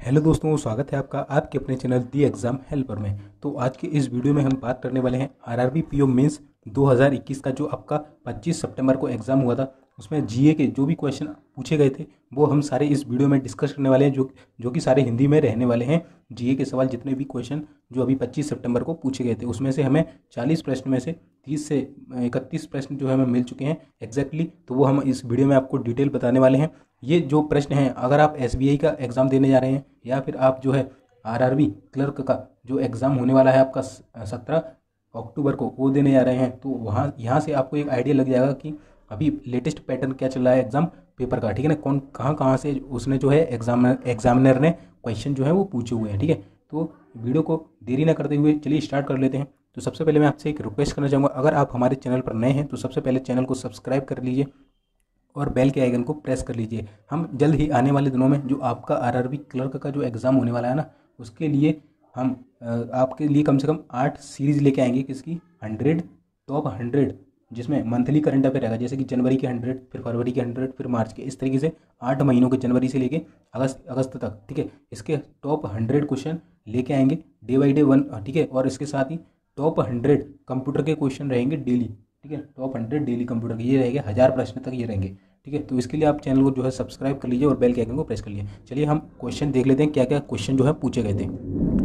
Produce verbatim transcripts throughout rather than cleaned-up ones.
Hello दोस्तों, स्वागत है आपका आपके अपने चैनल दी एग्ज़ाम हेल्पर में। तो आज की इस वीडियो में हम बात करने वाले हैं आरआरबी पीओ मेंस दो हज़ार इक्कीस का जो आपका पच्चीस सितंबर को एग्ज़ाम हुआ था। उसमें जीए के जो भी क्वेश्चन पूछे गए थे वो हम सारे इस वीडियो में डिस्कस करने वाले हैं, जो जो कि सारे हिंदी में रहने वाले हैं। जीए के सवाल जितने भी क्वेश्चन जो अभी पच्चीस सितंबर को पूछे गए थे उसमें से हमें चालीस प्रश्न में से तीस से इकतीस प्रश्न जो है हमें मिल चुके हैं एग्जैक्टली। तो वो हम इस वीडियो में आपको डिटेल बताने वाले हैं। ये जो प्रश्न हैं, अगर आप एसबीआई का एग्ज़ाम देने जा रहे हैं या फिर आप जो है आरआरबी क्लर्क का जो एग्ज़ाम होने वाला है आपका सत्रह अक्टूबर को वो देने जा रहे हैं, तो वहाँ यहाँ से आपको एक आइडिया लग जाएगा कि अभी लेटेस्ट पैटर्न क्या चल रहा है एग्ज़ाम पेपर का। ठीक है ना, कौन कहाँ कहाँ से उसने जो है एग्जाम एग्जामिनर ने क्वेश्चन जो है वो पूछे हुए हैं। ठीक है, तो वीडियो को देरी ना करते हुए चलिए स्टार्ट कर लेते हैं। तो सबसे पहले मैं आपसे एक रिक्वेस्ट करना चाहूँगा, अगर आप हमारे चैनल पर नए हैं तो सबसे पहले चैनल को सब्सक्राइब कर लीजिए और बेल के आइकन को प्रेस कर लीजिए। हम जल्द ही आने वाले दिनों में जो आपका आरआरबी क्लर्क का जो एग्ज़ाम होने वाला है ना, उसके लिए हम आपके लिए कम से कम आठ सीरीज़ लेके आएंगे। किसकी? हंड्रेड टॉप हंड्रेड, जिसमें मंथली करंट अफेयर रहेगा, जैसे कि जनवरी के हंड्रेड, फिर फरवरी के हंड्रेड, फिर मार्च के, इस तरीके से आठ महीनों के, जनवरी से लेके अगस्त अगस्त तक। ठीक है, इसके टॉप हंड्रेड क्वेश्चन लेके आएंगे डे बाई डे वन। ठीक है, और इसके साथ ही टॉप हंड्रेड कंप्यूटर के क्वेश्चन रहेंगे डेली। ठीक है, टॉप हंड्रेड डेली कंप्यूटर के ये रहेंगे, हज़ार प्रश्न तक ये रहेंगे। ठीक है, तो इसके लिए आप चैनल को जो है सब्सक्राइब कर लीजिए और बेल के आइकन को प्रेस कर लीजिए। चलिए हम क्वेश्चन देख लेते हैं, क्या क्या क्वेश्चन जो है पूछे गए थे।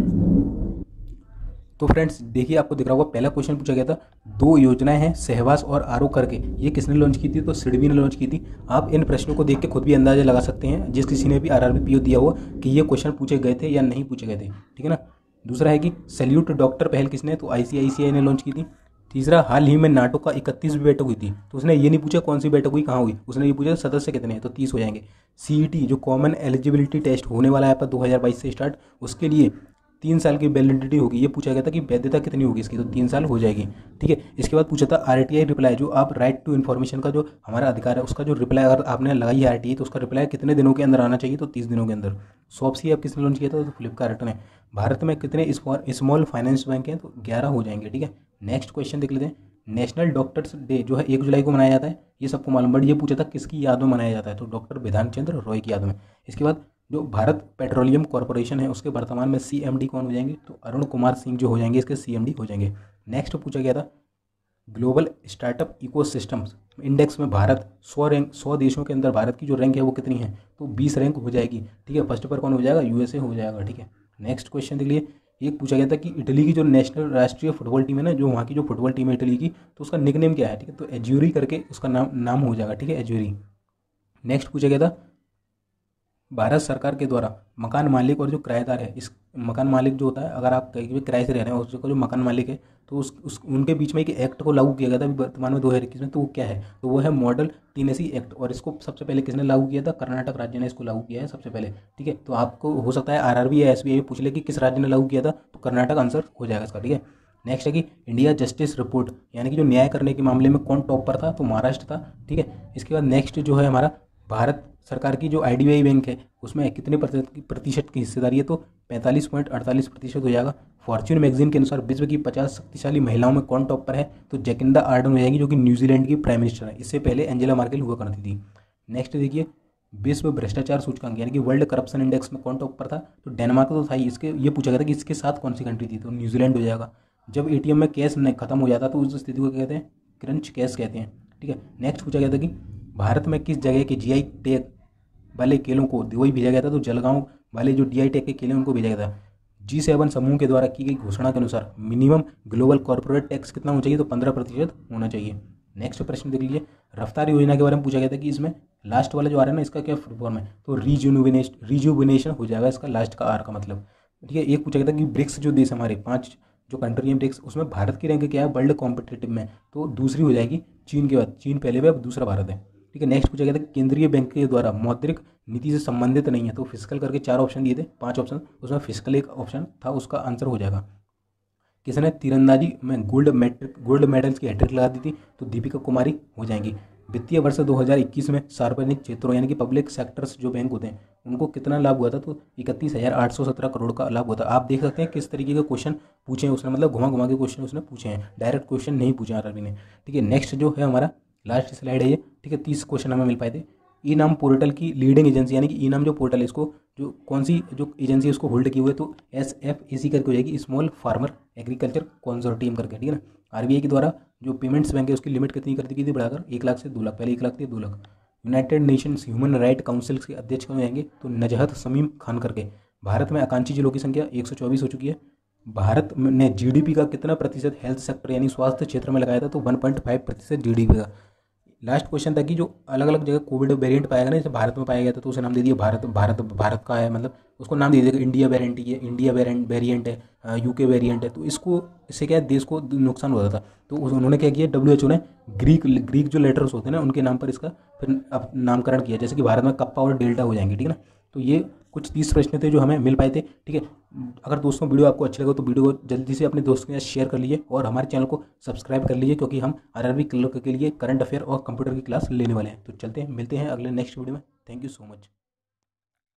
तो फ्रेंड्स देखिए, आपको दिख रहा होगा पहला क्वेश्चन पूछा गया था, दो योजनाएं हैं सहवास और आरो करके, ये किसने लॉन्च की थी? तो सिडबी ने लॉन्च की थी। आप इन प्रश्नों को देख के खुद भी अंदाजा लगा सकते हैं, जिस किसी ने भी आरआरबी पीओ दिया हुआ, कि ये क्वेश्चन पूछे गए थे या नहीं पूछे गए थे। ठीक है ना। दूसरा है कि सैल्यूट डॉक्टर पहल किसने? तो आईसीआईसीआई ने लॉन्च की थी। तीसरा, हाल ही में नाटो का इकतीसवीं बैठक हुई थी, तो उसने ये नहीं पूछा कौन सी बैठक हुई, कहाँ हुई, उसने ये पूछा सदस्य कितने हैं, तो तीस हो जाएंगे। सीईटी जो कॉमन एलिजिबिलिटी टेस्ट होने वाला है आपका दो हज़ार बाईस से स्टार्ट, उसके लिए तीन साल की वैलिडिटी होगी। ये पूछा गया था कि वैधता कितनी होगी इसकी, तो तीन साल हो जाएगी। ठीक है, इसके बाद पूछा था आरटीआई रिप्लाई, जो आप राइट टू इन्फॉर्मेशन का जो हमारा अधिकार है उसका जो रिप्लाई अगर आपने लगाई है आरटीआई, तो उसका रिप्लाई कितने दिनों के अंदर आना चाहिए? तो तीस दिनों के अंदर। शॉप्सी ऐप किसने लॉन्च किया था? तो फ्लिपकार्ट ने। भारत में कितने स्मॉल फाइनेंस बैंक हैं? तो ग्यारह हो जाएंगे। ठीक है, नेक्स्ट क्वेश्चन देख लेते हैं। नेशनल डॉक्टर्स डे जो है एक जुलाई को मनाया जाता है, ये सबको मालूम, बट ये पूछा था किसकी याद में मनाया जाता है? तो डॉक्टर विधान चंद्र रॉय की याद में। इसके बाद जो भारत पेट्रोलियम कॉर्पोरेशन है उसके वर्तमान में सीएमडी कौन हो जाएंगे? तो अरुण कुमार सिंह जो हो जाएंगे इसके सीएमडी हो जाएंगे। नेक्स्ट पूछा गया था, ग्लोबल स्टार्टअप इकोसिस्टम्स इंडेक्स में भारत सौ रैंक सौ देशों के अंदर भारत की जो रैंक है वो कितनी है? तो बीस रैंक हो जाएगी। ठीक है, फर्स्ट पर कौन हो जाएगा? यूएसए हो जाएगा। ठीक है, नेक्स्ट क्वेश्चन देख लिए। एक पूछा गया था कि इटली की जो नेशनल राष्ट्रीय फुटबॉल टीम है ना, जो वहाँ की जो फुटबॉल टीम है इटली की, तो उसका निकनेम क्या है? ठीक है, तो एज्यूरी करके उसका नाम नाम हो जाएगा। ठीक है, एज्यूरी। नेक्स्ट पूछा गया था, भारत सरकार के द्वारा मकान मालिक और जो किराएदार है, इस मकान मालिक जो होता है, अगर आप कहीं भी किराए से रह रहे हैं उसको जो मकान मालिक है, तो उस, उस उनके बीच में एक एक्ट को लागू किया गया था वर्तमान में दो हज़ार इक्कीस में। तो वो क्या है? तो वो है मॉडल टीनेसी एक्ट, और इसको सबसे पहले किसने लागू किया था? कर्नाटक राज्य ने इसको लागू किया है सबसे पहले। ठीक है, तो आपको हो सकता है आरआरबी या एसबीआई पूछ ले कि किस राज्य ने लागू किया था, तो कर्नाटक आंसर हो जाएगा इसका। ठीक है, नेक्स्ट है कि इंडिया जस्टिस रिपोर्ट, यानी कि जो न्याय करने के मामले में कौन टॉप पर था? तो महाराष्ट्र था। ठीक है, इसके बाद नेक्स्ट जो है हमारा भारत सरकार की जो आईडीबीआई बैंक है उसमें कितने प्रतिशत की हिस्सेदारी है? तो पैंतालीस पॉइंट अड़तालीस प्रतिशत हो जाएगा। फॉर्च्यून मैगजीन के अनुसार विश्व की पचास शक्तिशाली महिलाओं में कौन टॉप पर है? तो जैकिंडा आर्डन हो जाएगी, जो कि न्यूजीलैंड की प्राइम मिनिस्टर है। इससे पहले एंजेला मार्केल हुआ करती थी। नेक्स्ट देखिए, विश्व भ्रष्टाचार सूचकांक यानी कि वर्ल्ड करप्शन इंडेक्स में कौन टॉप पर था? तो डेनमार्क तो था ही। इसके ये पूछा गया था कि इसके साथ कौन सी कंट्री थी? तो न्यूजीलैंड हो जाएगा। जब एटीएम में कैश खत्म हो जाता तो उस स्थिति को क्या कहते हैं? क्रंच कैश कहते हैं। ठीक है, नेक्स्ट पूछा गया था कि भारत में किस जगह के जीआई टैग वाले केलों को दुबई भेजा गया था? तो जलगांव वाले जो डीआई टैग के केले उनको भेजा गया था। जी सेवन समूह के द्वारा की गई घोषणा के अनुसार मिनिमम ग्लोबल कॉर्पोरेट टैक्स कितना होना चाहिए? तो पंद्रह प्रतिशत होना चाहिए। नेक्स्ट प्रश्न देख लीजिए, रफ्तार योजना के बारे में पूछा गया था कि इसमें लास्ट वाला जो आ रहा है ना, इसका क्या फुल फॉर्म है? तो रिजुविनेशन रिजुविनेशन हो जाएगा इसका लास्ट का आर का मतलब। ठीक है, एक पूछा गया था कि ब्रिक्स जो देश हमारे पांच जो कंट्री है ब्रिक्स, उसमें भारत की रैंक क्या है वर्ल्ड कॉम्पिटिटिव में? तो दूसरी हो जाएगी चीन के बाद, चीन पहले में, अब दूसरा भारत है। ठीक है, नेक्स्ट पूछा गया था केंद्रीय बैंक के द्वारा मौद्रिक नीति से संबंधित नहीं है? तो फिस्कल करके चार ऑप्शन दिए थे, पांच ऑप्शन, उसमें फिस्कल एक ऑप्शन था, उसका आंसर हो जाएगा। किसने तीरंदाजी में गोल्ड मेडल गोल्ड मेडल्स की हैट्रिक लगा दी थी? तो दीपिका कुमारी हो जाएंगी। वित्तीय वर्ष दो हज़ार इक्कीस में सार्वजनिक क्षेत्रों यानी कि पब्लिक सेक्टर्स जो बैंक होते हैं उनको कितना लाभ हुआ था? तो इकतीस हज़ार आठ सौ सत्रह करोड़ का लाभ हुआ था। आप देख सकते हैं किस तरीके के क्वेश्चन पूछे हैं उसने, मतलब घुमा घुमा के क्वेश्चन उसने पूछे हैं, डायरेक्ट क्वेश्चन नहीं पूछे आरआरबी ने। ठीक है, नेक्स्ट जो है हमारा लास्ट स्लाइड है ये। ठीक है, तीस क्वेश्चन हमें मिल पाए थे। ई नाम पोर्टल की लीडिंग एजेंसी, यानी कि ई नाम जो पोर्टल है इसको जो कौन सी जो एजेंसी है उसको होल्ड की हुई है, तो एस एफ ए सी करके हो जाएगी, स्मॉल फार्मर एग्रीकल्चर कंसोर्टियम करके, ठीक है ना। आर बी आई के द्वारा जो पेमेंट्स बैंक है उसकी लिमिट कितनी कर दी गई थी, बढ़ाकर एक लाख से दो लाख, पहले एक लाख थी दो lakh. United Nations Human Right Council के अध्यक्ष कौन जाएंगे, तो नजहत शमीम खान करके। भारत में आकांक्षी जिलों की संख्या एक सौ चौबीस हो चुकी है। भारत ने जीडीपी का कितना प्रतिशत हेल्थ सेक्टर यानी स्वास्थ्य क्षेत्र में लगाया था, तो वन पॉइंट फाइव प्रतिशत जीडीपी का। लास्ट क्वेश्चन था कि जो अलग अलग जगह कोविड वेरिएंट पाया गया ना, जैसे भारत में पाया गया था तो उसे नाम दे दिया भारत भारत भारत का है, मतलब उसको नाम दे दिया इंडिया वेरिएंट, ये इंडिया वेरिएंट वेरिएंट है, यूके वेरिएंट है। तो इसको इससे क्या है, देश को नुकसान होता था, तो उन्होंने क्या किया, डब्ल्यू एच ओ ने ग्रीक ग्रीक जो लेटर्स होते हैं ना उनके नाम पर इसका फिर अब नामकरण किया, जैसे कि भारत में कप्पा और डेल्टा हो जाएंगे, ठीक है ना। तो ये कुछ तीस प्रश्न थे जो हमें मिल पाए थे, ठीक है। अगर दोस्तों वीडियो आपको अच्छी लगे तो वीडियो को जल्दी से अपने दोस्तों के साथ शेयर कर लीजिए और हमारे चैनल को सब्सक्राइब कर लीजिए, क्योंकि हम आरआरबी क्लर्क के लिए करंट अफेयर और कंप्यूटर की क्लास लेने वाले हैं। तो चलते हैं, मिलते हैं अगले नेक्स्ट वीडियो में। Thank you so much.